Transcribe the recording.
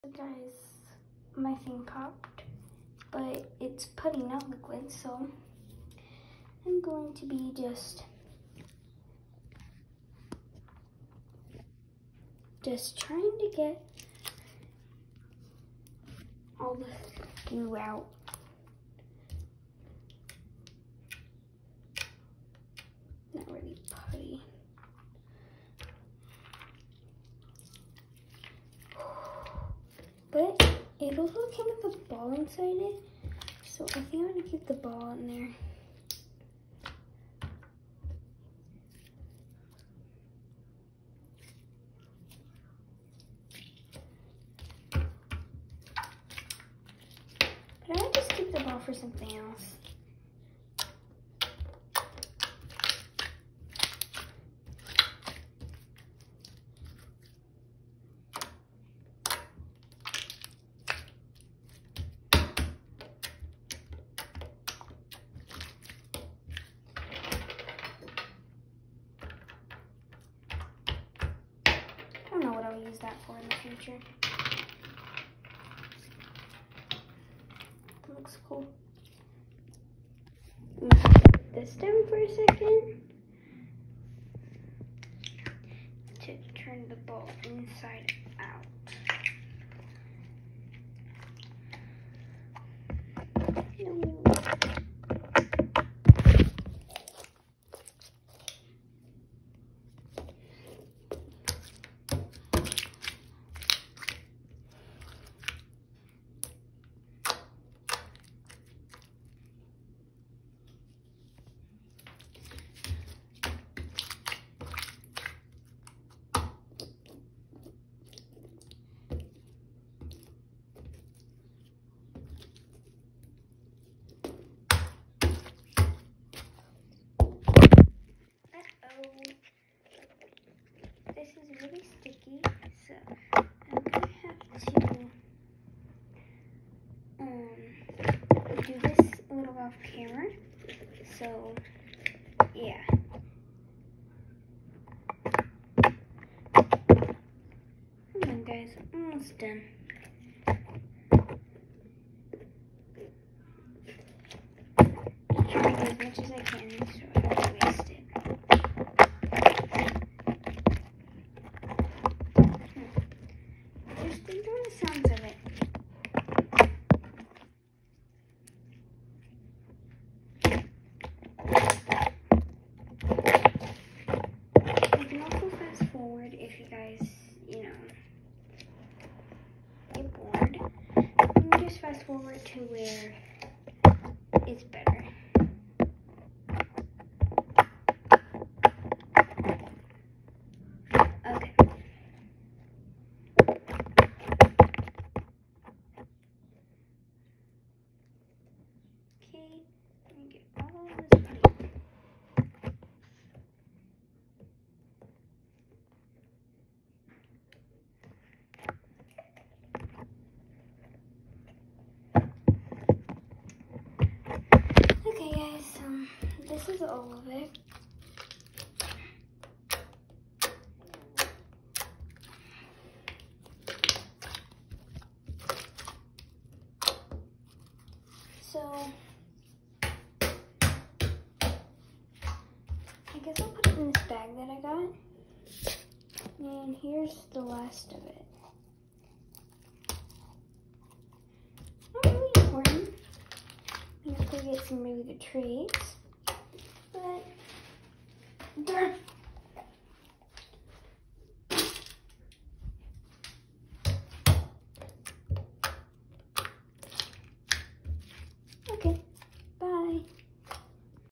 Guys, my thing popped, but it's putty, not liquid, so I'm going to be just trying to get all the goo out. Not really putty. But it also came with a ball inside it, so I think I'm gonna keep the ball in there. But I might just keep the ball for something else. I don't know what I'll use that for in the future. It looks cool. I'm gonna put this down for a second to turn the ball inside out. This is really sticky, so I'm gonna have to do this a little off camera. So yeah. Come on guys, I'm almost done. Try to do as much as I can so I don't waste it. Just enjoy the sounds of it. You can also fast forward if you guys, get bored. You can just fast forward to where it's better. Okay. Okay, let me get all this putty. Okay guys, this is all of it. So, I guess I'll put it in this bag that I got. And here's the last of it. Not really important. You have to get some really good treats. But,